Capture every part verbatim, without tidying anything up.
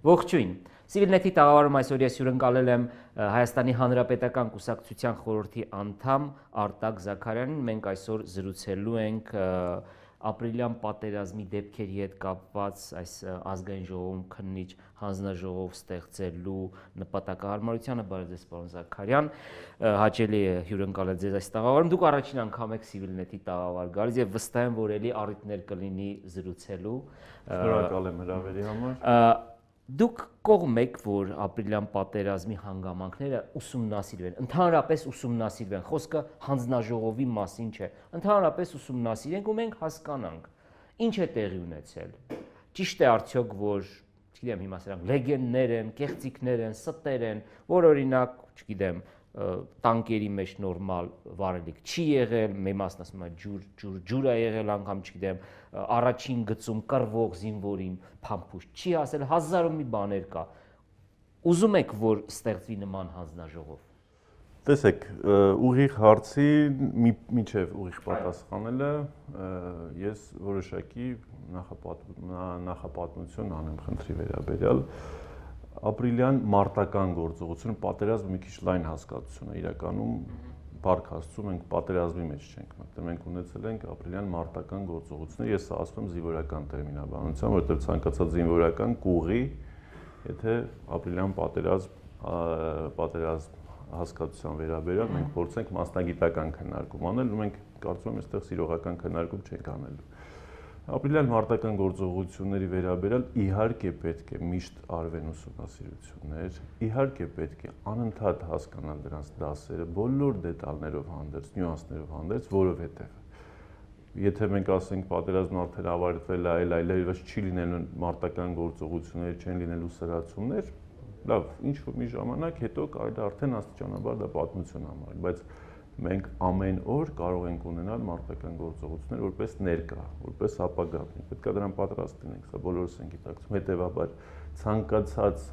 Ողջույն։ Civilnet-ի տաղավարում այսօր ես հյուրընկալել եմ Հայաստանի Հանրապետական Կուսակցության խորհրդի անդամ Արտակ Զաքարյանին։ Մենք այսօր զրուցելու ենք ապրիլյան պատերազմի դեպքերի հետ կապված այս ազգային ժողովում քննիչ հանձնաժողով ստեղծելու նպատակահարմարությանը։ Բարև ձեզ, պարոն Զաքարյան։ Հաճելի է հյուրընկալել ձեզ այս տաղավարում։ Դուք առաջին անգամ եք Civilnet-ի տաղավար գալիս եւ վստահ եմ, որ ելի առիթներ կլինի զրուցելու։ Շնորհակալ եմ հրավերի համար։ Դուք կողմ եք, որ ապրիլյան պատերազմի հանգամանքները ուսումնասիրվեն, ընդհանրապես ուսումնասիրվեն, խոսքը հանձնաժողովի մասին չէ, ընդհանրապես ուսումնասիրենք ու մենք հասկանանք, ինչ է տեղի ունեցել։ Ճիշտ է արդյոք, որ, չգիտեմ, հիմա սրանք լեգենդներ են, կեղծիքներ են, ստեր են, որ օրինակ, չգիտեմ, տանկերի մեջ նորմալ վարելիք չի եղել, մեր մասն ասում է ջուր, ջուր, ջուր է եղել, անգամ չգիտեմ, առաջին գծում կռվող զինվորին փամփուշտ չի ասել, հազար ու մի բաներ կա։ Ուզում եք, որ ստեղծվի նման հանձնաժողով։ Տեսեք, ուղիղ հարցի միջև ուղիղ պատասխանելը ես որոշակի նախապատմություն անեմ խնդրի վերաբերյալ։ Ապրիլյան մարտական գործողությունը պատերազմը մի քիչ լայն հասկացություն է, իրականում բարք Աստծո մենք պատերազմի մեջ չենք մտել, մենք ունեցել ենք ապրիլյան մարտական գործողություններ, ես ասում եմ զինվորական տերմինաբանությամբ, որովհետև ցանկացած զինվորական կուղի, եթե ապրիլյան պատերազմ պատերազմ հասկացության վերաբերյալ մենք փորձենք մասնագիտական քննարկում անել, ու մենք կարծում եմ այստեղ սիրողական քննարկում չենք անելու։ Ապրիլյան մարտական գործողությունների վերաբերյալ իհարկե պետք է միշտ արվեն ուսումնասիրություններ, իհարկե պետք է անընդհատ հասկանալ դրանց դասերը, բոլոր դետալներով հանդերձ, նյուանսներով հանդերձ, որովհետև եթե մենք ասենք պատերազմն արդեն ավարտվել է, այլ այլևս չի լինելու մարտական գործողություններ, չեն լինելու սրացումներ, լավ, ինչ-որ մի ժամանակ հետո կարելի արդեն աստիճանաբար դա պատմություն համարել, բայց մենք ամեն օր կարող ենք ունենալ մարտական գործողություններ որպես ներկա, որպես ապագա։ Պետք է դրան պատրաստ լինենք, սա բոլորս ենք գիտակցում։ Հետևաբար ցանկացած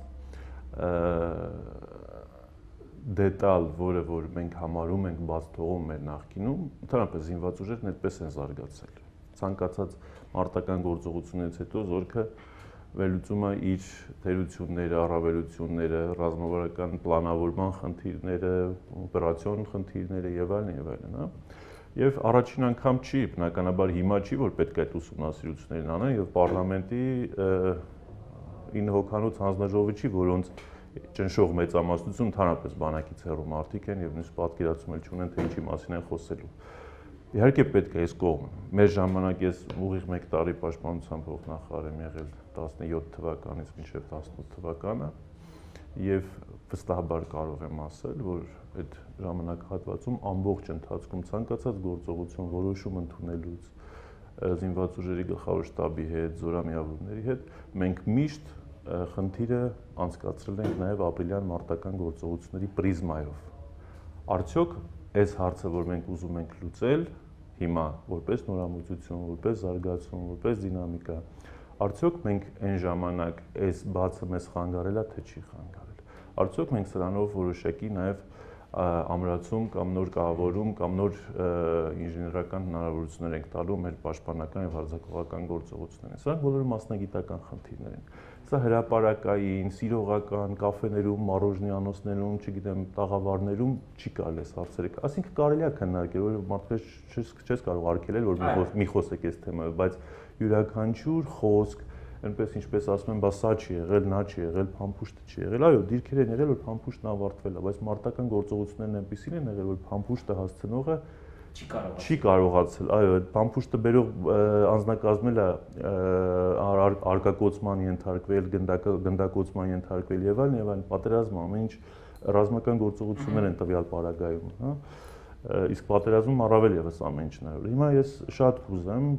դետալ, որը որ մենք համարում ենք բաց թողում մեր նախկինում, ընդհանրապես զինված ուժերն այդպես են զարգացել։ Ցանկացած մարտական գործողությունից հետո զորքը վերլուծում է իր թերությունները, առավելությունները, ռազմավարական պլանավորման խնդիրները, օպերացիոն խնդիրները եւ այլն եւ այլն, հա։ Եվ առաջին անգամ չի, բնականաբար հիմա չի, որ պետք է այդ ուսումնասիրություններն անեն եւ պարլամենտի ինը հոգանոց հանձնաժողովի չի, որոնց ճնշող մեծամասնություն ընդհանրապես բանակից հեռու մարդիկ են եւ նույնիսկ պատկերացում էլ չունեն, թե ինչի մասին են խոսելու։ Իհարկե պետք է այս կողմը։ Մեր ժամանակ ես ուղիղ մեկ տարի պաշտպանության փոխնախարար եմ եղել տասնյոթ թվականից մինչև տասնութ թվականը եւ վստահաբար կարող եմ ասել, որ այդ ժամանակահատվածում ամբողջ ընթացքում ցանկացած գործողություն որոշում ընդունելուց զինված ուժերի գլխավոր շտաբի հետ, զորամիավորների հետ մենք միշտ խնդիրը անցկացրել ենք նաեւ ապրիլյան մարտական գործողությունների պրիզմայով։ Արդյոք այս հարցը, որ մենք ուզում ենք լուծել հիմա որպես նորամուծություն, որպես զարգացում, որպես դինամիկա, արդյոք մենք այն ժամանակ այս բացը մեզ խանգարել է, թե չի խանգարել։ Արդյոք մենք սրանով որոշակի նաև ամրացում կամ նոր կահավորում կամ նոր ինժեներական հնարավորություններ ենք տալու մեր պաշտպանական եւ հարձակողական գործողություններին։ Սրանք բոլորը մասնագիտական խնդիրներ են։ Սա հրապարակային, սիրողական, կաֆեներում, մարոժնի անոցներում, չգիտեմ, տաղավարներում չի կարելի այս հարցերը։ Այսինքն կարելի է քննարկել, որ մարդպես չես կարող արգելել, որ մի խոսեք այս թեմայով, բայց յուրաքանչյուր խոսք, այնպես ինչպես ասում են, բա սա չի եղել, նա չի եղել, փամփուշտը չի եղել։ Այո, դիրքեր են եղել, որ փամփուշտն ավարտվել է, բայց մարտական գործողություններն այնպեսին են եղել, որ փամփուշտը հասցնողը չի կարողացել, այո, այդ փամփուշտը բերող անձնակազմել է արկակոծման ենթարկվել, գնդակոծման ենթարկվել եւ այլն եւ այլն, պատերազմը ամեն ինչ ռազմական գործողություններ են տվյալ պարագայում, հա։ Իսկ պատերազմում առավել եւս ամեն ինչն է։ Հիմա ես շատ կուզեմ,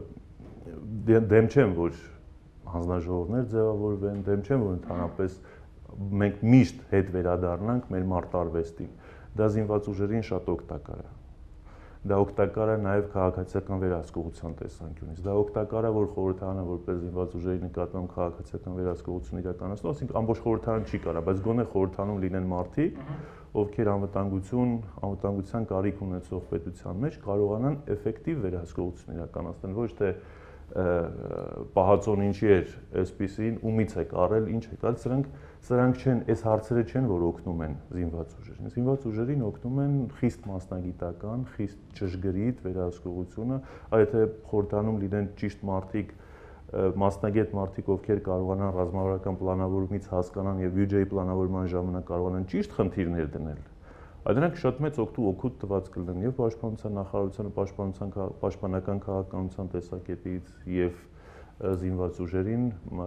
դեմ չեմ, որ հանձնաժողովներ ձևավորվեն, դեմ չեմ, որ ընդհանրապես մենք միշտ հետ վերադառնանք մեր մարտարվեստին։ Դա զինված ուժերին շատ օգտակար է։ Դա օգտակար է նաև քաղաքացիական վերահսկողության տեսանկյունից։ Դա օգտակար է, որ խորհրդարանը որպես զինված ուժերի նկատմամբ քաղաքացիական վերահսկողություն իրականացնող, այսինքն ամբողջ խորհրդարան չի կարա, բայց գոնե խորհրդարանում լինեն մարդիկ, ովքեր անվտանգություն, անվտանգության կարիք ունեցող պետության մեջ կարողանան էֆեկտիվ վերահսկողություն իրականացնել, ոչ թե պահածոն ինչի էր, այսպեսին ումից եք առել, ինչ եք արել, սրանք սրանք չեն, այս հարցերը չեն, որ օգնում են զինված ուժերին։ Զինված ուժերին օգնում են խիստ մասնագիտական, խիստ ճշգրիտ վերահսկողությունը, այլ եթե խորհրդանում լինեն ճիշտ մարդիկ, մասնագետ մարդիկ, ովքեր կարողանան ռազմավարական պլանավորումից հասկանան եւ բյուջեի պլանավորման ժամանակ կարողանան ճիշտ խնդիրներ դնել, այդ նրանք շատ մեծ օգուտ տված կլինեն եւ պաշտպանության նախարարությանը, պաշտպանության պաշտպանական քաղաքականության տեսակետից եւ զինված ուժերին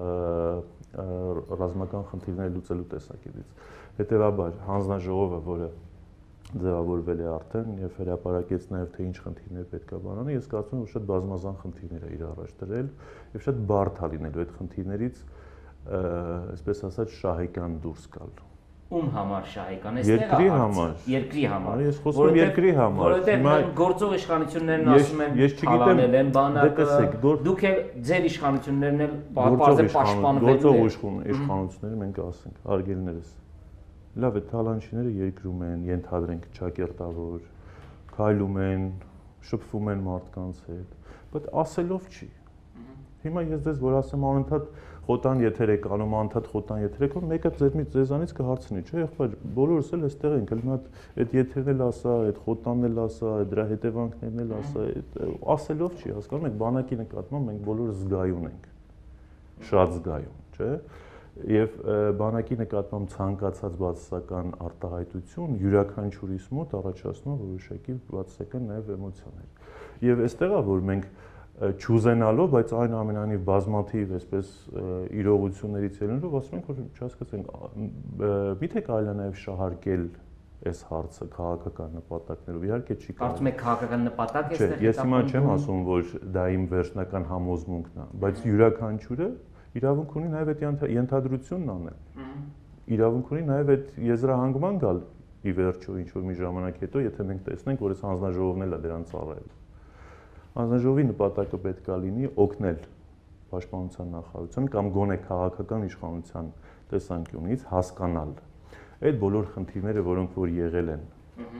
ռազմական խնդիրներ լուծելու տեսակետից։ Հետևաբար հանձնաժողովը, որը ձևավորվել է արդեն եւ հրապարակեց նաեւ թե ինչ խնդիրներ պետք է բանանի, ես կարծում եմ, որ շատ բազմազան խնդիրներ է իր առաջ դրել եւ շատ բարդ է լինելու այդ խնդիրներից, այսպես ասած, շահեկան դուրս գալ։ Ում համար շահեկան է երկրի համար, երկրի համար։ Ես խոսում եմ երկրի համար։ Որովհետեւ գործող իշխանություններն ասում են թալանել են բանակը, դուք էլ ձեր իշխանություններն էլ բարձր պաշտպանվելու են։ Գործող իշխանությունները մենք ասենք, արգելներս։ Լավ է, թալանչիները երկրում են, ենթադրենք ճակերտավոր, քայլում են, շփվում են մարդկանց հետ, բայց ասելով չի։ Հիմա ես դες որ ասեմ անընդհատ խոտան եթեր եք անում, անընդհատ խոտան եթեր եք անում, մեկը ձերից ձեզանից կհարցնի, չէ՞, եղբայր, բոլորս էլ այստեղ ենք, էլ մի հատ այդ եթերն էլ ասա, այդ խոտանն էլ ասա, դրա հետևանքներն էլ ասա, ասելով չի, հասկանում եք, բանակի նկատմամբ մենք բոլորս զգայուն ենք, շատ զգայուն, չէ՞։ Եվ բանակի նկատմամբ ցանկացած բացասական արտահայտություն յուրաքանչյուրիս մոտ առաջացնում է որոշակի բացասական նաև էմոցիաներ։ Եվ այստեղ է, որ մենք չուզենալով, բայց այն ամենայնիվ բազմաթիվ այսպես իրողություններից ելնելով ասում ենք, որ չհասկացենք, միթե կարելի է նաև շահարկել այս հարցը քաղաքական նպատակներով։ Իհարկե չի կարելի։ Կարծում եք քաղաքական նպատակ է այստեղ։ Ես հիմա չեմ ասում, որ դա իմ վերջնական համոզմունքն է, բայց յուրաքանչյուրը իրավունք ունի նաև այդ ենթադրությունն անել։ Իրավունք ունի նաև այդ եզրահանգման գալ ի վերջո ինչ-որ մի ժամանակ հետո, եթե մենք տեսնենք, որ այս հանձնաժողովն էլ է դրան ծառայել։ Հանձնաժողովի նպատակը պետք է լինի օգնել պաշտպանության նախարարությանը կամ գոնե քաղաքական իշխանության տեսանկյունից հասկանալ այդ բոլոր խնդիրները, որոնք որ եղել են։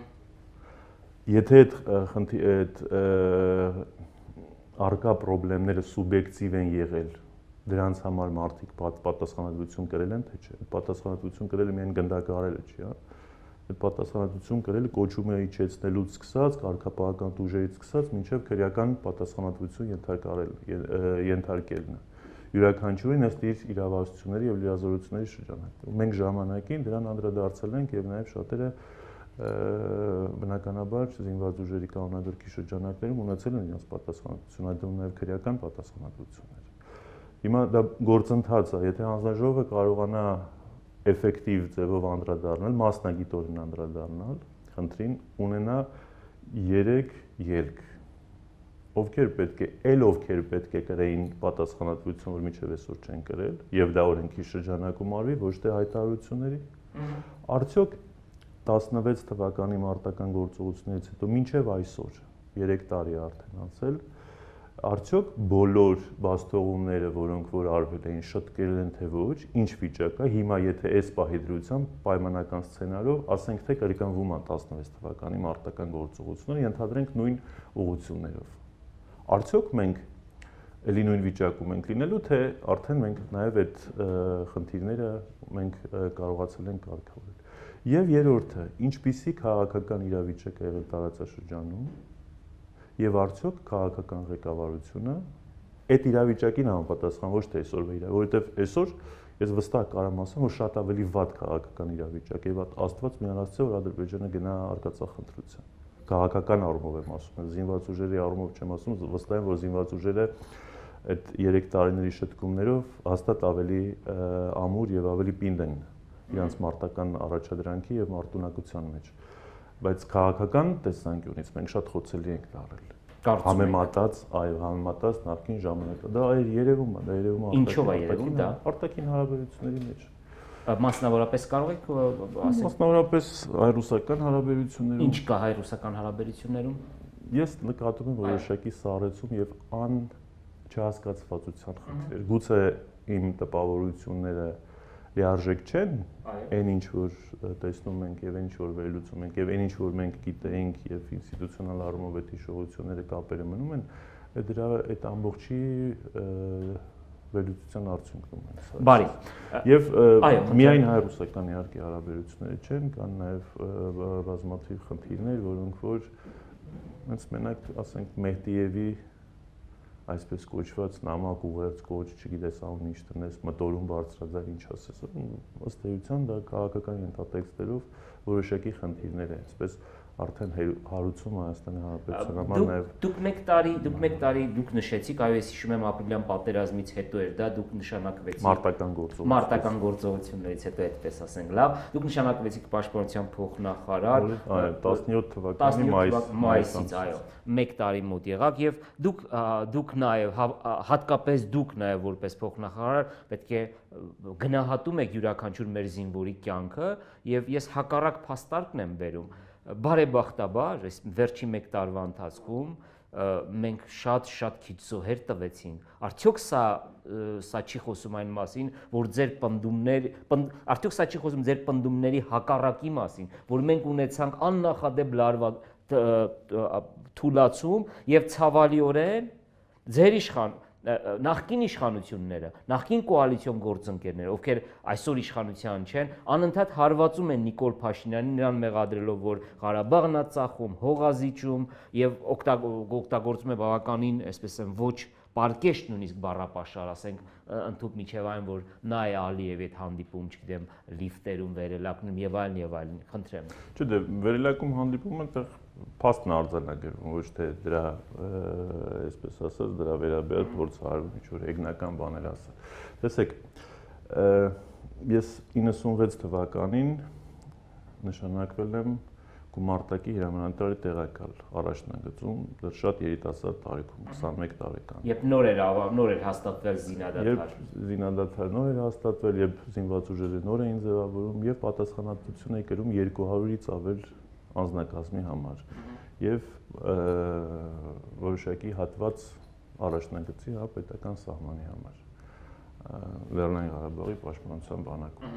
Եթե այդ արկա խնդիրները սուբյեկտիվ են եղել, դրանց համար մարդիկ պատասխանատվություն կրել են, թե չէ։ Պատասխանատվություն կրելը միայն գնդակահարելը չի, հա։ Այդ պատասխանատվություն կրելը կոչում է իջեցնելուց սկսած, կարգապահական ուժերից սկսած, մինչև քրեական պատասխանատվություն ենթարկել, ենթարկելն է։ Յուրաքանչյուրին ըստ իր իրավասությունների եւ լիազորությունների շրջանակներում։ Մենք ժամանակին դրան անդրադարձել ենք եւ նաեւ շատերը բնականաբար զինված ուժերի կանոնադրքի շրջանակներում ունեցել են իրենց պատասխանատվություն, այդտեղ նաեւ քրեական պատասխանատվություններ։ Հիմա դա գործընթաց է, եթե հանձնաժողովը կարողանա էֆեկտիվ ձևով անդրադառնալ, մասնագիտորեն անդրադառնալ, խնդրին ունենա երեք ելք, ովքեր պետք է, էլ ովքեր պետք է կրեին պատասխանատվություն, որ մինչև այսօր չեն կրել, եւ դա օրենքի շրջանակում արվի, ոչ թե հայտարարությունների։ Արդյոք տասնվեց թվականի մարտական գործողություններից հետո մինչև այսօր, երեք տարի արդեն անցել, արդյոք բոլոր բացթողումները, որոնք որ արվել էին, շտկել են թե ոչ, ինչ վիճակ է, հիմա եթե այս պահի դրությամբ պայմանական սցենարով, ասենք թե կրկնվում են տասնվեց թվականի մարտական գործողությունները, ենթադրենք նույն ուղղություններով։ Արդյոք մենք էլի նույն վիճակում ենք լինելու, թե արդեն մենք նաև այդ խնդիրները մենք կարողացել ենք կարգավորել։ Եվ երրորդը, ինչպիսի քաղաքական իրավիճակ է եղել տարածաշրջանում, եւ արդյոք քաղաքական ղեկավարությունը այդ իրավիճակին համապատասխան ոչ թե այսօրվա իրավիճակին, որովհետեւ այսօր ես վստահ կարամ ասեմ, որ շատ ավելի վատ քաղաքական իրավիճակ է, եւ Աստված միանացե, որ Ադրբեջանը գնա արկածախնդրության։ Քաղաքական առումով եմ ասում, զինված ուժերի առումով չեմ ասում, վստահ եմ, որ զինված ուժերը այդ երեք տարիների շտկումներով հաստատ ավելի ամուր եւ ավելի պինդ են իրենց մարտական առաջադրանքի եւ մարտունակության մեջ։ Բայց քաղաքական տեսանկյունից մենք շատ խոցելի ենք դարել։ Համեմատած, այո, համեմատած նախկին ժամանակը։ Դա այ երևում է, դա երևում է։ Ինչով է երևում դա։ Արտաքին հարաբերությունների մեջ։ Մասնավորապես կարող եք ասել։ Մասնավորապես հայ-ռուսական հարաբերություններում։ Ինչ կա հայ-ռուսական հարաբերություններում։ Ես նկատում եմ որոշակի սառեցում եւ ան չհասկացվածության խնդիր։ Գուցե իմ տպավորությունները լիարժեք չեն, այն ինչ որ տեսնում ենք եւ ինչ որ վերլուծում ենք եւ այն ինչ որ մենք գիտենք եւ ինստիտուցիոնալ առումով այդ հիշողությունները կապերը մնում են, Այդ դրա այդ ամբողջի վերլուծության արդյունքում են սա։ Բարի։ Եվ միայն հայ-ռուսական իհարկե հարաբերությունները չեն, կան նաև բազմաթիվ խնդիրներ, որոնք որ հենց մենակ, ասենք, Մեհդիևի այսպես կոչված նամակ ուղերձ կոչ, չգիտես անուն ինչ տնես, մտորում բարձրաձայն ինչ ասես, ըստ էության դա քաղաքական ենթատեքստերով որոշակի խնդիրներ են, այսպես արդեն հարուցում Հայաստանի Հանրապետության համար նաև դուք մեկ տարի, դուք մեկ տարի դուք նշեցիք, այո, ես հիշում եմ ապրիլյան պատերազմից հետո էր դա, դուք նշանակվեցիք մարտական գործողություններից մարտական գործողություններից հետո այդպես ասենք, լավ, դուք նշանակվեցիք պաշտպանության փոխնախարար, այո, տասնյոթ թվականի մայիսից, այո, մեկ տարի մոտ եղաք եւ դուք դուք նաև հատկապես դուք նաև որպես փոխնախարար պետք է գնահատում եք յուրաքանչյուր մեր զինվորի կյանքը եւ ես հակառակ փաստարկն եմ բերում բարեբախտաբար այս վերջի մեկ տարվա ընթացքում մենք շատ-շատ քիչ զոհեր տվեցին։ Արդյոք սա սա չի խոսում այն մասին, որ ձեր պնդումներ, արդյոք սա չի խոսում ձեր պնդումների հակառակի մասին, որ մենք ունեցանք աննախադեպ լարված թուլացում եւ ցավալիորեն ձեր իշխան նախկին իշխանությունները, նախկին կոալիցիոն գործընկերները, ովքեր այսօր իշխանության չեն, անընդհատ հարվածում են Նիկոլ Փաշինյանին, նրան մեղադրելով, որ Ղարաբաղն է ծախում, հողազիջում եւ օգտագործում է բավականին, այսպես են, ոչ պարկեշտ նույնիսկ բառապաշար, ասենք, ընդհուպ միջև այն, որ նա է Ալիևի հետ հանդիպում, չգիտեմ, լիֆտերում վերելակնում եւ այլն եւ այլն, խնդրեմ։ Չէ, դե վերելակում հանդիպումը այդտեղ փաստն արձանագրվում, ոչ թե դրա, այսպես ասած, դրա վերաբերյալ փորձ արվում ինչ-որ էգնական բաներ ասել։ Տեսեք, ես իննսունվեց թվականին նշանակվել եմ գումարտակի հրամանատարի տեղակալ առաջնագծում, դեռ շատ երիտասարդ տարիքում, քսանմեկ տարեկան։ Երբ նոր էր նոր էր հաստատվել զինադադար։ Երբ զինադադար նոր էր հաստատվել, երբ զինված ուժերը նոր էին ձևավորում եւ պատասխանատվություն է կրում երկու հարյուրից ավել անձնակազմի համար եւ որոշակի հատված առաջնագծի հա պետական սահմանի համար Լեռնային Ղարաբաղի պաշտպանության բանակում։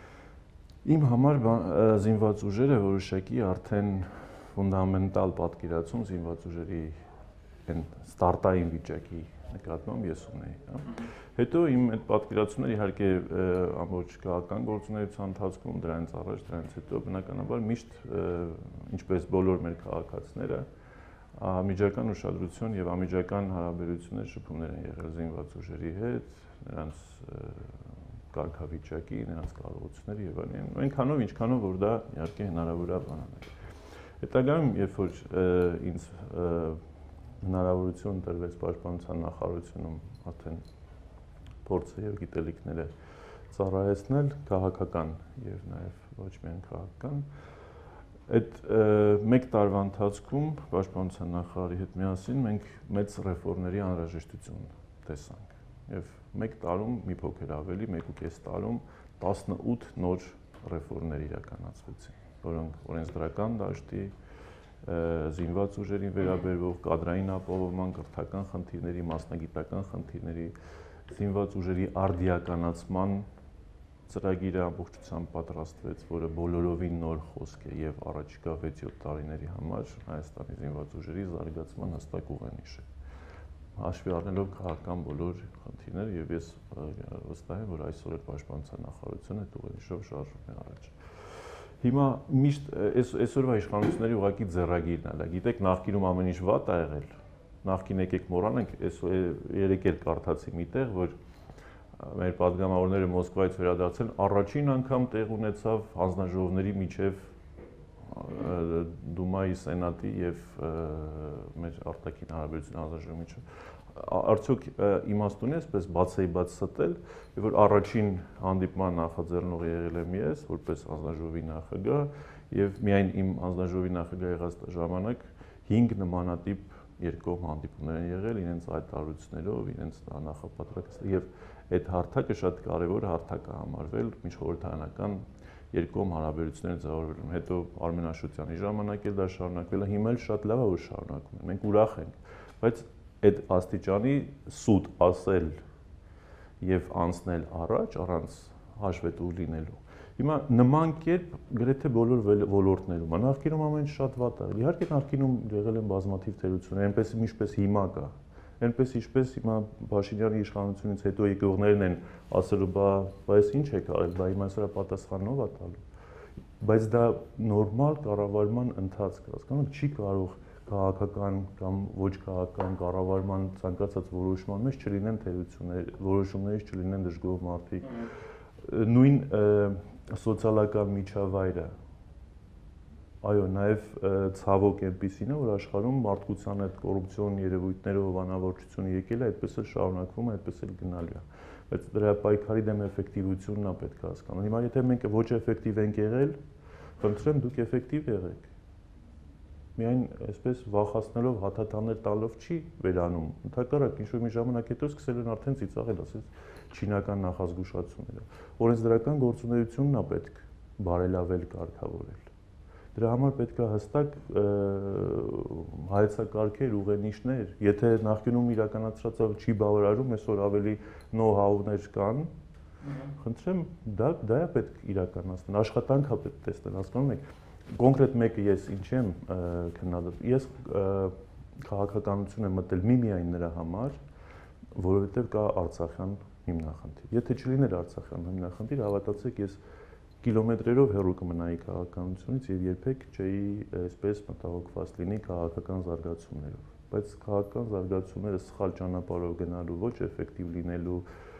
Իմ համար զինված ուժերը որոշակի արդեն ֆունդամենտալ պատկերացում զինված ուժերի այն ստարտային վիճակի նկատմամբ ես ունեի, հա։ Հետո իմ այդ պատկերացումները իհարկե ամբողջ քաղաքական գործունեության ընթացքում դրանից առաջ, դրանից հետո բնականաբար միշտ ինչպես բոլոր մեր քաղաքացիները ամիջական ուշադրություն եւ ամիջական հարաբերություններ շփումներ են եղել զինված ուժերի հետ, նրանց կարգավիճակի, նրանց կարողությունների եւ այլն, այնքանով ինչքանով որ դա իհարկե հնարավոր է բանանել։ Հետագայում, երբ որ ինձ հնարավորություն տրվեց պաշտպանության նախարարությունում արդեն փորձը եւ գիտելիքները ծառայեցնել քաղաքական եւ նաեւ ոչ միայն քաղաքական, այդ մեկ տարվա ընթացքում պաշտպանության նախարարի հետ միասին մենք մեծ ռեֆորմների անհրաժեշտություն տեսանք եւ մեկ տարում մի փոքր ավելի, մեկ ու կես տարում տասնութ նոր ռեֆորմներ իրականացվեցին, որոնք օրենսդրական դաշտի, զինված ուժերին վերաբերող կադրային ապահովման, կրթական խնդիրների, մասնագիտական խնդիրների, զինված ուժերի արդիականացման ծրագիրը ամբողջությամբ պատրաստվեց, որը բոլորովին նոր խոսք է եւ առաջիկա վեց-յոթ տարիների համար Հայաստանի զինված ուժերի զարգացման հստակ ուղենիշ է։ Հաշվի առնելով քաղաքական բոլոր խնդիրները եւ ես վստահ եմ, որ այսօր էլ պաշտպանության նախարարությունը այդ ուղենիշով շարժվում է առաջ։ Հիմա միշտ այսօրվա իշխանությունների ուղղակի ձեռագիրն է, դա գիտեք, նախկինում ամեն ինչ վատ ա եղել։ Նախկին եկեք մոռանանք, այս երեք էլ կարդացի միտեղ, որ մեր падգամավորները Մոսկվայից վերադարձել, առաջին անգամ տեղ ունեցավ հանձնաժողովների միջև Դումայի, Սենատի եւ մեր արտաքին հարաբերության հանձնաժողովի միջև արդյոք իմաստուն է այսպես բացեի բաց ստել, եւ որ առաջին հանդիպման նախաձեռնողը եղել եմ ես, որպես հանձնաժողովի նախագահ, եւ միայն իմ հանձնաժողովի նախագահ եղած ժամանակ հինգ նմանատիպ երկկողմ հանդիպումներ են եղել իրենց հայտարարություններով, իրենց նախապատրաստներով եւ այդ հարթակը շատ կարեւոր հարթակ է համարվել միջխորհրդարանական երկկողմ հարաբերություններ ձևավորվելուն։ Հետո Արմեն Աշոտյանի ժամանակ էլ դա շարունակվել է, հիմա էլ շատ լավ է որ շարունակվում է։ Մենք ուրախ ենք, բայց այդ աստիճանի սուտ ասել եւ անցնել առաջ առանց հաշվետու լինելու։ Հիմա նման կերպ գրեթե բոլոր ոլորտներում, նախկինում ամեն ինչ շատ վատ է։ Իհարկե նախկինում եղել են բազմաթիվ թերություններ, այնպես ինչպես հիմա կա, Այնպես ինչպես հիմա Փաշինյանի իշխանությունից հետո եկողներն են ասելու, բա այս ինչ եք արել, բա հիմա սրա պատասխանն ով է տալու։ Բայց դա նորմալ կառավարման ընթացք է, հասկանում եք, չի կարող քաղաքական կամ ոչ քաղաքական կառավարման ցանկացած որոշման մեջ չլինեն թերություններ, որոշումներից չլինեն դժգոհ մարդիկ։ Նույն սոցիալական միջավայրը, այո, նաև ցավոք այնպիսին է, որ աշխարհում մարդկության այդ կոռուպցիոն երևույթներով անավորչությունը եկել է, այդպես էլ շարունակվում է, այդպես էլ գնալու է։ Բայց դրա պայքարի դեմ էֆեկտիվությունն է պետք է հասկանալ։ Հիմա եթե մենք ոչ էֆեկտիվ ենք եղել, խնդրեմ դուք էֆեկտիվ եղեք։ Միայն այսպես վախացնելով, հաթաթաններ տալով չի վերանում։ Ընդհակառակ ինչ-որ մի ժամանակ հետո սկսել են արդեն ծիծաղել, ասես չինական նախազգուշացումները։ Օրենսդրական գործունեությունն է պետք բարելավել, կարգավորել։ Դրա համար պետք է հստակ հայեցակարգեր, ուղենիշներ, եթե նախկինում իրականացրածը չի բավարարում, այսօր ավելի նոու-հաուներ կան, խնդրեմ, դա դա է պետք իրականացնել, աշխատանք է պետք տեսնել, հասկանում եք, կոնկրետ մեկը ես ինչ եմ քննադատում, ես քաղաքականություն եմ մտել միմիայն նրա համար, որովհետև կա Արցախյան հիմնախնդիր։ Եթե չլիներ Արցախյան հիմնախնդիր, հավատացեք, ես կիլոմետրերով հեռու կմնայի քաղաքականությունից եւ երբեք չէի այսպես մտահոգված լինի քաղաքական զարգացումներով, բայց քաղաքական զարգացումները սխալ ճանապարհով գնալու, ոչ էֆեկտիվ լինելու,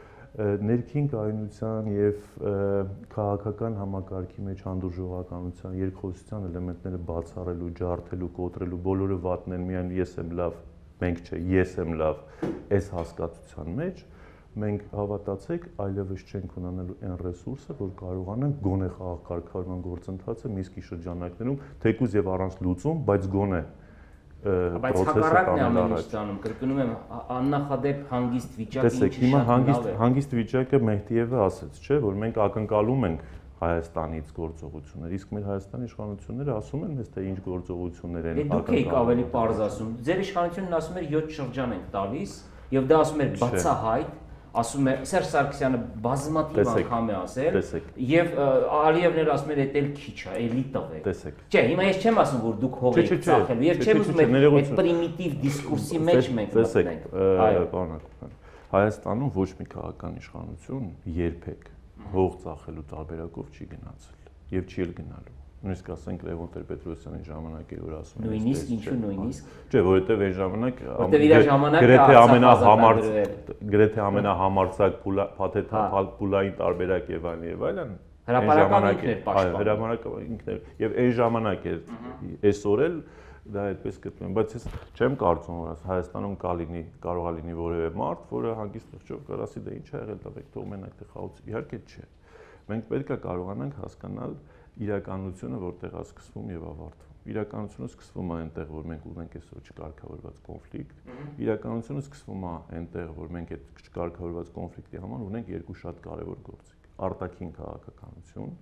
ներքին կայունության եւ քաղաքական համակարգի մեջ հանդուրժողականության, երկխոսության էլեմենտները բացառելու, ջարդելու, կոտրելու, բոլորը վատն են, միայն ես եմ լավ, մենք չէ, ես եմ լավ, այս հասկացության մեջ մենք հավատացեք, այլևս չենք ունենալու այն ռեսուրսը, որ կարողանանք գոնե խաղաղ-կարգավորման գործընթացը Միսկի շրջանակներում, թեկուզ եւ առանց լուծում, բայց գոնե բայց հակառակն է ամեն ինչ ստանում, կրկնում եմ, աննախադեպ հանգիստ վիճակը ինչի շատ լավ է։ Հանգիստ վիճակը Մեհդիևը ասեց, չէ, որ մենք ակնկալում ենք Հայաստանից գործողություններ, իսկ մեր Հայաստանի իշխանությունները ասում են մեզ, թե ինչ գործողություններ են ակնկալում։ Դուք եք ավելի պարզ ասում։ Ձեր իշխանությունն ասում էր յոթ շրջան ենք տալիս, եւ դա ասում էր բացահայտ, ասում է Սերժ Սարգսյանը բազմաթիվ անգամ է ասել, եւ Ալիևն էլ ասում էր էդ էլ քիչ է, էլի տվեք։ Չէ, հիմա ես չեմ ասում, որ դուք հող եք ծախելու, եւ չեմ ուզում այդ պրիմիտիվ դիսկուրսի մեջ մենք մտնենք։ Այո, բանակ։ Հայաստանում ոչ մի քաղաքական իշխանություն երբեք հող ծախելու տարբերակով չի գնացել եւ չի էլ գնալու։ Նույնիսկ ասենք Լևոն Տեր-Պետրոսյանի ժամանակի որ ասում են նույնիսկ ինչու նույնիսկ չէ որովհետեւ այն ժամանակ որովհետեւ իր ժամանակը գրեթե ամենահամարց գրեթե ամենահամարցակ փաթեթ փուլային տարբերակ եւ այլն եւ այլն հրապարական ինքն էր պաշտպանում հրապարակը ինքն էր եւ այն ժամանակ էր այսօր էլ դա այդպես գտնվում բայց ես չեմ կարծում որ Հայաստանում կա լինի կարող է լինի որևէ մարդ որը հանգիստ խղճով կար ասի դե ինչ է եղել տվեք թող մենակ թե խաղացի իհարկե չէ մենք պետք է կարողանանք հասկանալ իրականությունը որտեղ է սկսվում եւ ավարտվում։ Իրականությունը սկսվում է այնտեղ, որ մենք ունենք այսօր չկարգավորված կոնֆլիկտ։ Իրականությունը սկսվում է այնտեղ, որ մենք այդ չկարգավորված կոնֆլիկտի համար ունենք երկու շատ կարևոր գործիք՝ արտաքին քաղաքականություն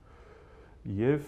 եւ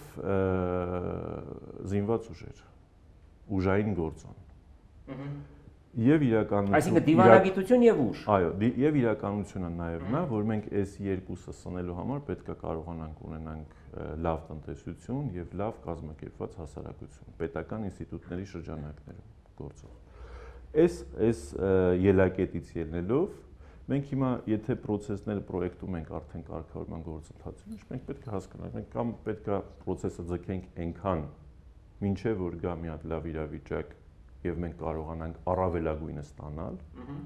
զինված ուժեր, ուժային գործոն։ Եվ իրականություն, այսինքն դիվանագիտություն եւ ուժ։ Այո, եւ իրականությունը նաեւ նա, որ մենք այս երկուսը սնելու համար պետք է կարողանանք ունենանք լավ տնտեսություն եւ լավ կազմակերպված հասարակություն, պետական ինստիտուտների շրջանակներում գործող։ Այս այս ելակետից ելնելով մենք հիմա եթե process-ները պրոյեկտում ենք արդեն կարգավորման գործընթացում, մենք պետք է հասկանանք, մենք կամ պետք է process-ը ձգենք այնքան, մինչեւ որ գա մի հատ լավ իրավիճակ եւ մենք կարողանանք առավելագույնը ստանալ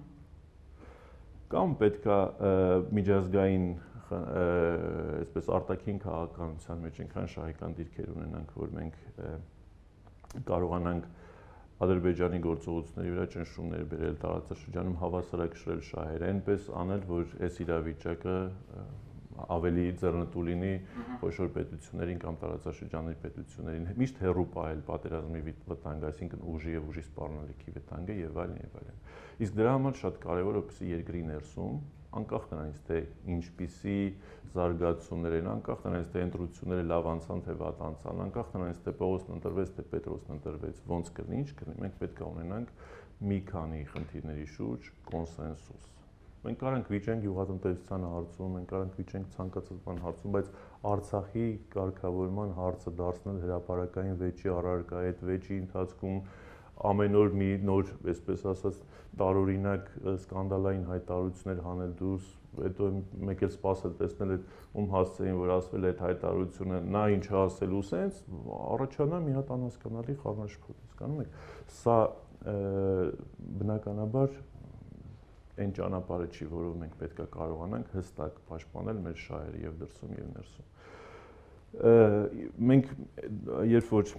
կամ պետքա միջազգային այսպես արտաքին քաղաքականության մեջ այնքան շահեկան դիրքեր ունենանք որ մենք կարողանանք Ադրբեջանի գործողությունների վրա ճնշումներ բերել տարածաշրջանում հավասարակշռել շահերը այնպես անել որ այս իրավիճակը ավելի ձեռնտու լինի խոշոր պետություններին կամ տարածաշրջանների պետություններին միշտ հեռու պահել պատերազմի վտանգը, այսինքն ուժի եւ ուժի սպառնալիքի վտանգը եւ այլն եւ այլն։ Իսկ դրա համար շատ կարեւոր է որպեսզի երկրի ներսում, անկախ նրանից թե ինչպիսի զարգացումներ են, անկախ նրանից թե ընտրությունները լավ անցան թե վատ անցան, անկախ նրանից թե Պողոսն ընտրվեց թե Պետրոսն ընտրվեց, ոնց կլինի, ինչ կլինի, մենք պետք է ունենանք մի քանի խնդիրների շուրջ կոնսենսուս։ Մենք կարանք վիճենք գյուղատնտեսության հարցում, մենք կարանք վիճենք ցանկացած բան հարցում, բայց Արցախի կարգավորման հարցը դարձնել հրապարակային վեճի առարկա, այդ վեճի ընթացքում ամեն օր մի նոր, այսպես ասած, տարօրինակ սկանդալային հայտարարություններ հանել դուրս, հետո մեկ էլ սպասել տեսնել այդ ում հասցեին, որ ասվել է այդ հայտարարությունը, նա ինչ ասել ու սենց, առաջանա մի հատ անհասկանալի խառնաշփոթ, հասկանում եք։ Սա բնականաբար այն ճանապարհը չի, որով մենք պետք է կարողանանք հստակ պաշտպանել մեր շահերը եւ դրսում եւ ներսում։ Մենք երբ որ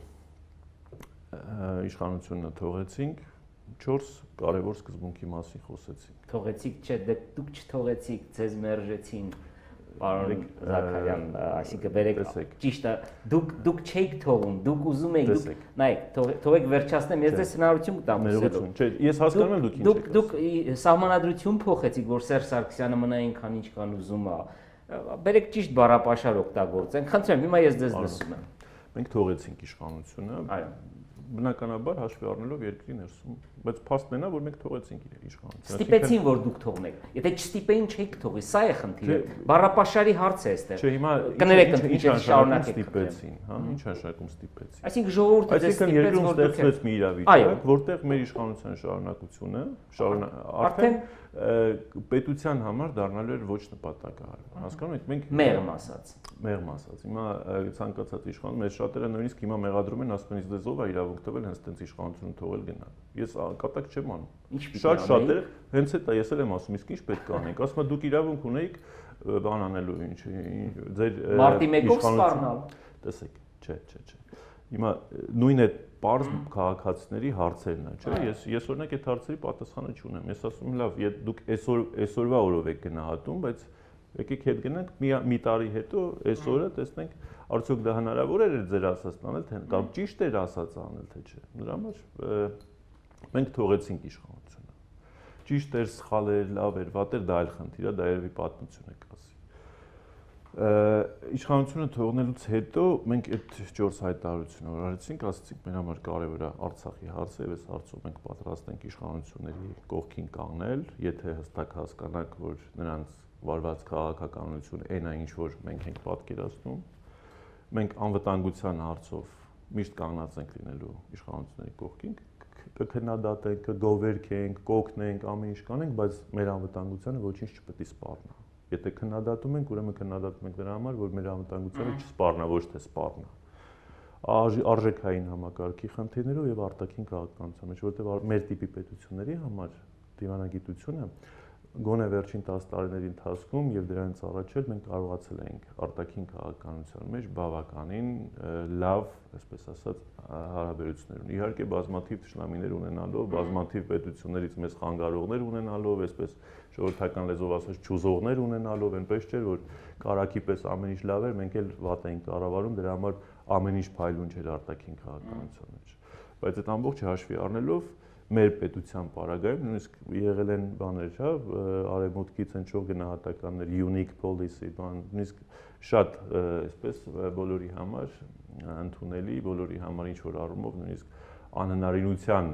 իշխանությունը թողեցինք, չորս կարևոր սկզբունքի մասին խոսեցինք։ Թողեցիք, չէ, դուք չթողեցիք, ձեզ մերժեցին, պարոն Զաքարյան, այսինքն վերեք, ճիշտ է, դուք դուք չէիք թողում, դուք ուզում եք, դուք նայեք, թողեք վերջացնեմ, ես ձեզ հնարավորություն կտամ խոսելու։ Չէ, ես հասկանում եմ դուք ինչ եք։ Դուք սահմանադրություն փոխեցիք, որ Սերժ Սարգսյանը մնա այնքան ինչքան ուզում է։ Բերեք ճիշտ բառապաշար օգտագործենք։ Խնդրեմ, հիմա ես ձեզ լսում եմ։ Մենք թողեցինք իշխանությունը։ Այո։ Բնականաբար հաշվի առնելով երկրի ներսում, բայց փաստն է նա, որ մենք թողեցինք իր իշխանությունը։ Ստիպեցին, որ դուք թողնեք։ Եթե չստիպեին, չէիք թողի, սա է խնդիրը։ Բառապաշարի հարց է այստեղ։ Չէ, հիմա կներեք, ինչ շարունակեք ստիպեցին, հա, ինչ նշանակում ստիպեցին։ Այսինքն ժողովուրդը ձեզ ստիպեց, որ դուք ստեղծվեց մի իրավիճակ, որտեղ մեր իշխանության շարունակությունը արդեն պետության համար դառնալու էր ոչ նպատակահար։ Հասկանում եք, մենք մեղմ ասած։ Մեղմ ասած։ Հիմա ցանկացած իշխանություն, մեր շատերը նույնիսկ հիմա մեղադրում են, ասում են, իսկ դեզ ով է իրավունք տվել հենց տենց իշխանությունը թողել գնալ։ Ես կատակ չեմ անում։ Շատ շատերը հենց այդ է, ես էլ եմ ասում, իսկ ինչ պետք է անենք։ Ասում եմ, դուք իրավունք ունեիք բան անելու ինչ, ձեր մարտի մեկով սպառնալ։ Տեսեք, չէ, չէ, չէ։ Հիմա նույն այդ պարզ քաղաքացիների հարցերն է, չէ՞։ Ես ես օրինակ այդ հարցերի պատասխանը չունեմ։ Ես ասում եմ, լավ, դուք այսօր այսօրվա օրով եք գնահատում, բայց եկեք հետ գնանք մի մի տարի հետո այսօրը տեսնենք արդյոք դա հնարավոր էր ձեր ասածն անել, թե կամ ճիշտ էր ասած անել, թե չէ։ Նրա համար մենք թողեցինք իշխանությունը։ Ճիշտ էր, սխալ էր, լավ էր, վատ էր, դա այլ խնդիր է, դա երևի պատմություն է կասի։ Իշխանությունը թողնելուց հետո մենք այդ չորս հայտարարությունը որ արեցինք, ասացինք մեր համար կարևոր է Արցախի հարցը, եւ այս հարցով մենք պատրաստ ենք իշխանությունների կողքին կանգնել, եթե հստակ հասկանանք, որ նրանց վարված քաղաքականություն այն է, ինչ որ մենք ենք պատկերացնում։ Մենք անվտանգության հարցով միշտ կանգնած ենք լինելու իշխանությունների կողքին, կքննադատենք, կգովերքենք, կօգնենք, ամեն ինչ կանենք, բայց մեր անվտանգությանը ոչինչ չպետք է սպառնա։ Եթե քննադատում ենք, ուրեմն քննադատում ենք դրա համար, որ մեր անվտանգությունը չսպառնա, ոչ թե սպառնա։ Արժեքային համակարգի խնդիրներով եւ արտաքին քաղաքականության մեջ, որտեղ մեր տիպի պետությունների համար դիվանագիտությունը գոնե վերջին տասը տարիների ընթացքում եւ դրանից առաջ էլ մենք կարողացել ենք արտաքին քաղաքականության մեջ բավականին լավ, այսպես ասած, հարաբերություններ ունենալ։ Իհարկե բազմաթիվ թշնամիներ ունենալով, բազմաթիվ պետություններից մեզ խանգարողներ ունենալով, այսպես ժողովրդական լեզվով ասած ճուզողներ ունենալով, այնպես չէր, որ կարակի պես ամեն ինչ լավ էր, մենք էլ վատ էինք կառավարում, դրա համար ամեն ինչ փայլուն չէր արտաքին քաղաքականության մեջ։ Բայց այդ ամբողջը հաշվի առնելով մեր պետության պարագայում նույնիսկ եղել են բաներ, հա, արևմուտքից հնչող գնահատականներ, unique policy, բան, նույնիսկ շատ, այսպես, բոլորի համար ընդունելի, բոլորի համար ինչ որ առումով նույնիսկ անհնարինության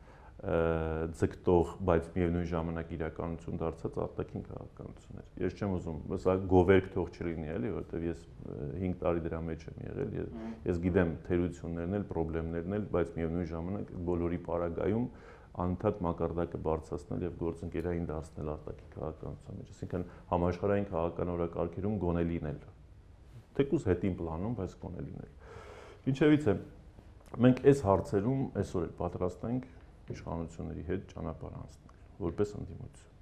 ձգտող, բայց միևնույն ժամանակ իրականություն դարձած արտաքին քաղաքականություններ։ Ես չեմ ուզում, սա գովերք թող չլինի, էլի, որովհետև ես հինգ տարի դրա մեջ եմ եղել, ես գիտեմ թերություններն էլ, խնդիրներն էլ, բայց միևնույն ժամանակ բոլորի պարագայում անընդհատ մակարդակը բարձրացնել եւ գործընկերային դարձնել արտաքին քաղաքականության մեջ, այսինքն համաշխարհային քաղաքական օրակարգերում գոնե լինել։ Թեկուզ հետին պլանում, բայց գոնե լինել։ Ինչևիցե, մենք այս հարցերում այսօր էլ պատրաստ ենք իշխանությունների հետ ճանապարհ անցնել, որպես ընդդիմություն։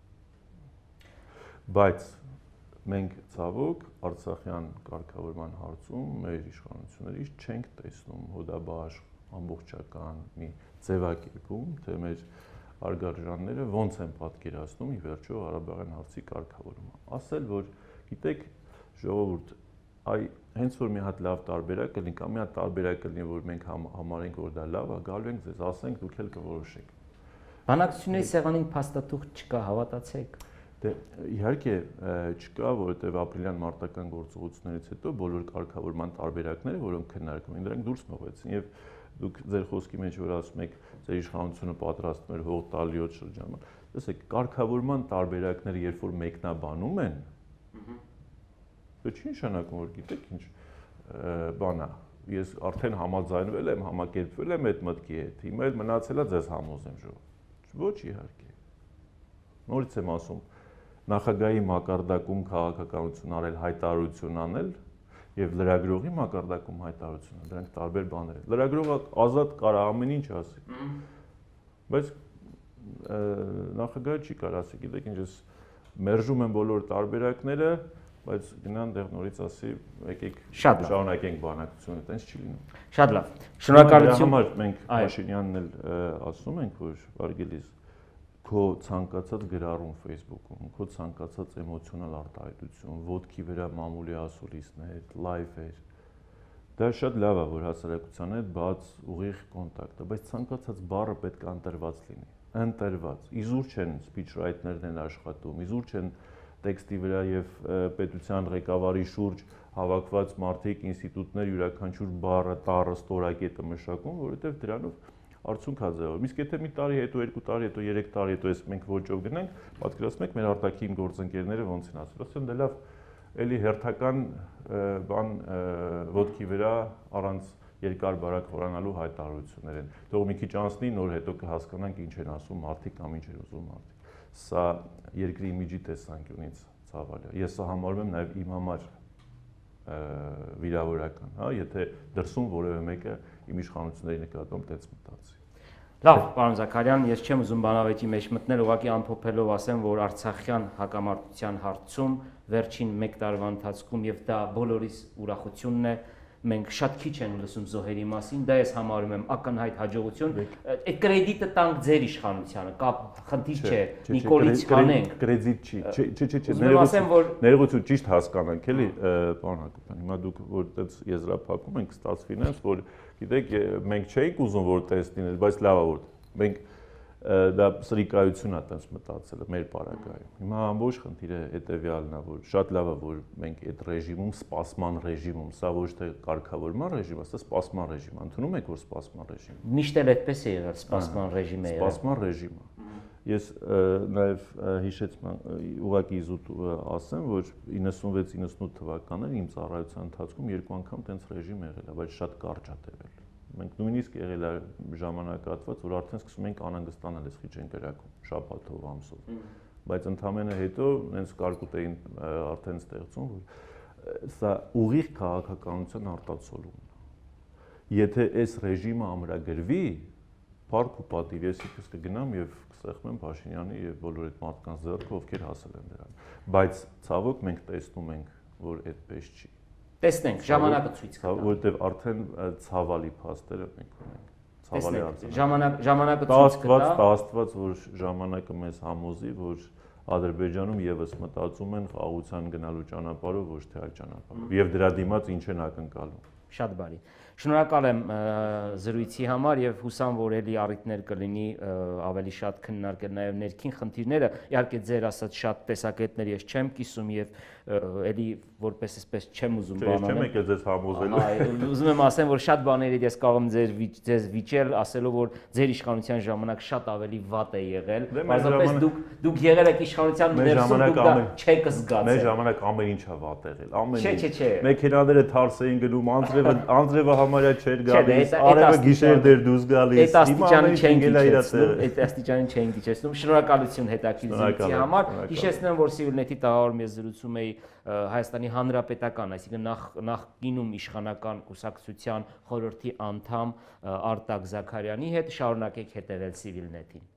Բայց մենք ցավոք Արցախյան կարգավորման հարցում մեր իշխանություններից չենք տեսնում հոդաբաշխ ամբողջական մի ձևակերպում, թե մեր արգարժանները ոնց են պատկերացնում ի վերջո Ղարաբաղյան հարցի կարգավորումը։ Ասել, որ գիտեք, ժողովուրդ, այ հենց որ մի հատ լավ տարբերակ կլինի, կամ մի հատ տարբերակ կլինի, որ մենք համարենք, որ դա լավ է, գալու ենք ձեզ ասենք, դուք էլ կորոշեք։ Բանակցությունների սեղանին փաստաթուղթ չկա, հավատացեք։ Դե իհարկե չկա, որովհետև ապրիլյան մարտական գործողություններից հետո բոլոր կարգավորման տարբերակները, որոնք քննարկվում են, դրանք դուրս մղվեցին եւ դուք ձեր խոսքի մեջ որ ասում եք, ձեր իշխանությունը պատրաստում էր հող տալիոց շրջանում։ Տեսեք, կարգավորման տարբերակները երբ որ մեկնաբանում են, դա չի նշանակում, որ գիտեք ինչ բան է, ես արդեն համաձայնվել եմ, համակերպվել եմ այդ մտքի հետ։ Հիմա էլ մնացել է ձեզ համոզեմ ժողովուրդ։ Ոչ իհարկե։ Նորից եմ ասում, նախագահի մակարդակում քաղաքականություն արել, հայտարարություն անել եւ լրագրողի մակարդակում հայտարարություն, դրանք տարբեր բաներ են։ Լրագրողը ազատ կարա ամեն ինչ ասի։ Բայց նախագահը չի կարող ասի, գիտեք ինչ, ես մերժում եմ բոլոր տարբերակները, բայց գնան դեռ նորից ասի, եկեք շարունակենք բանակցությունը, այդպես չի լինում։ Շատ լավ։ Շնորհակալություն։ Համար մենք Փաշինյանն էլ ասում ենք, որ Վարգելիս քո ցանկացած գրառում Facebook-ում, քո ցանկացած էմոցիոնալ արտահայտություն, ոդքի վրա մամուլի ասուլիսներ, լայվեր, դա շատ լավ է, որ հասարակության հետ բաց ուղիղ կոնտակտ է, բայց ցանկացած բառը պետք է ընտրված լինի, ընտրված։ Իզուր չեն speechwriter-ներն են աշխատում, իզուր չեն տեքստի վրա եւ պետության ղեկավարի շուրջ հավաքված մարդիկ, ինստիտուտներ յուրաքանչյուր բառը, տառը, ստորակետը մշակում, որովհետեւ դրանով արդյունք է ձևավորվում։ Իսկ եթե մի տարի հետո, երկու տարի հետո, երեք տարի հետո ես մենք ոճով գնանք, պատկերացնում եք մեր արտաքին գործընկերները ոնց են ասում։ Ասում դե լավ, էլի հերթական բան ոդքի վրա առանց երկար բարակ խորանալու հայտարարություններ են։ Թող մի քիչ անցնի, նոր հետո կհասկանանք ինչ են ասում մարդիկ կամ ինչ են ուզում մարդիկ։ Սա երկրի իմիջի տեսանկյունից ցավալի է։ Ես սա համարում եմ նաև իմ համար վիրավորական, հա, եթե դրսում որևէ մեկը իմ իշխանությունների նկատմամբ տենց մտածի։ Լավ, պարոն Զաքարյան, ես չեմ ուզում բանավեճի մեջ մտնել, ուղղակի ամփոփելով ասեմ, որ Արցախյան հակամարտության հարցում վերջին մեկ տարվա ընթացքում եւ դա բոլորիս ուրախությունն է, մենք շատ քիչ ենք լսում զոհերի մասին, դա ես համարում եմ ակնհայտ հաջողություն, այդ կրեդիտը տանք ձեր իշխանությանը, կապ խնդիր չէ, Նիկոլից հանենք։ Կրեդիտ չի, չէ, չէ, չէ, ներողություն ճիշտ հասկանանք, էլի, պարոն Հակոբյան, հիմա դուք որ այդպես եզրափակում ենք, ստացվի նենց, որ գիտեք, մենք չէինք ուզում որ տես լինել, բայց լավ է որ մենք դա սրիկայություն է տենց մտածելը մեր պարագայում։ Հիմա ամբողջ խնդիրը հետևյալն է, որ շատ լավ է, որ մենք այդ ռեժիմում, սպասման ռեժիմում, սա ոչ թե կարգավորման ռեժիմ է, սա սպասման ռեժիմ է։ Ընդունում եք, որ սպասման ռեժիմ է։ Միշտ էլ այդպես է եղել, սպասման ռեժիմ է եղել։ Սպասման ռեժիմ է։ Ես նաև հիշեցման ուղղակի իզուտ ասեմ, որ իննսունվեց իննսունութ թվականներին իմ ծառայության ընթացքում երկու անգամ տենց ռեժիմ եղել է, բայց շատ կարճ է տևել։ Մենք նույնիսկ եղել է ժամանակահատված, որ արդեն սկսում ենք անհանգստանալ, ես քիչ ենք գրակում, շաբաթով, ամսով։ Բայց ընդամենը հետո նենց կարկուտ էին արդեն ստեղծում, որ սա ուղիղ քաղաքականության արտացոլումն է։ Եթե այս ռեժիմը ամրագրվի, փառք ու պատիվ, ես իբրս կգնամ եւ կսեղմեմ Փաշինյանի եւ բոլոր այդ մարդկանց ձեռքը, ովքեր հասել են դրան։ Բայց ցավոք մենք տեսնում ենք, որ այդպես չի։ Տեսնենք, ժամանակը ցույց կտա։ Որտեւ արդեն ցավալի փաստերը մենք ունենք։ Ցավալի արդյունք։ Ժամանակ ժամանակը ցույց կտա։ Տաստված, որ ժամանակը մեզ համոզի, որ Ադրբեջանում եւս մտածում են խաղաղության գնալու ճանապարհով, ոչ թե այլ ճանապարհով։ Եվ դրա դիմաց ինչ են ակնկալում։ Շատ բարի։ Շնորհակալ եմ զրույցի համար եւ հուսամ, որ ելի առիթներ կլինի ավելի շատ քննարկել նաեւ ներքին խնդիրները։ Իհարկե ձեր ասած շատ տեսակետներ ես չեմ կիսում եւ ելի որպես այսպես չեմ ուզում բան անել։ Չեմ եկել ձեզ համոզելու։ Այո, ուզում եմ ասեմ, որ շատ բաների ես կարող եմ ձեր ձեզ վիճել, ասելով որ ձեր իշխանության ժամանակ շատ ավելի վատ է եղել։ Պարզապես դուք դուք եղել եք իշխանության ներսում, դուք դա չեք զգացել։ Մեր ժամանակ ամեն ինչ է վատ եղել, ամեն ինչ։ Չէ, չէ, չէ։ Մեքենաները թարս էին գնում, անձրևը անձրևը համարյա չէր գալիս, արևը գիշեր դեր դուրս գալիս։ Հիմա ամեն ինչ եկել է իր տեղ։ Այդ աստիճանին չեն իջեցնում։ Շնորհակալություն հետաքրքրության համար։ Հիշեցնեմ, որ Civilnet-ի տաղավարում ես զրուցում էի Հայաստանի Հանրապետական, այսինքն նախ նախկինում իշխանական կուսակցության խորհրդի անդամ Արտակ Զաքարյանի հետ։ Շարունակեք հետևել Civilnet-ին։